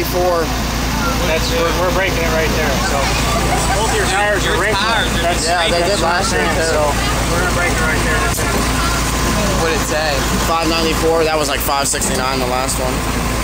That's we're breaking it right there. So both your tires are wrinkling. Yeah, they did last year too. So we're gonna break it right there. That's it. What did it say? 594. That was like 569 the last one.